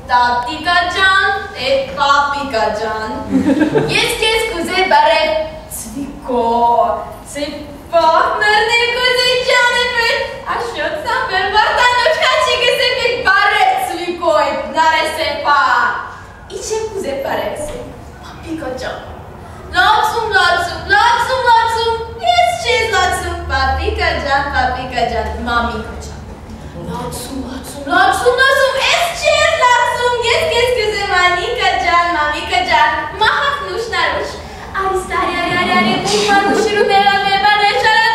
Տատիկա ջան, պապիկա ջան, ես քեզ կուզեի բարև ցվիկո, ծիպահներն կուզեի ջանեպել, աշոտ սամբեր վարտանոչ հաչի գսեպեք բարև ցվիկո, նարեսեպա, իչ եմ կուզեի բարև սեպ, պապիկա ջան, լացում, ես չես լացում, պապիկա ջան, մամիկա ջան, լացում, ես չես լացում, ես քեզ կուզեմ անիկա ջան, մամիկա ջան, մահախ նուշնարուշ, արիստարի, բուխման ուշիրու մեղա մերբան էշարա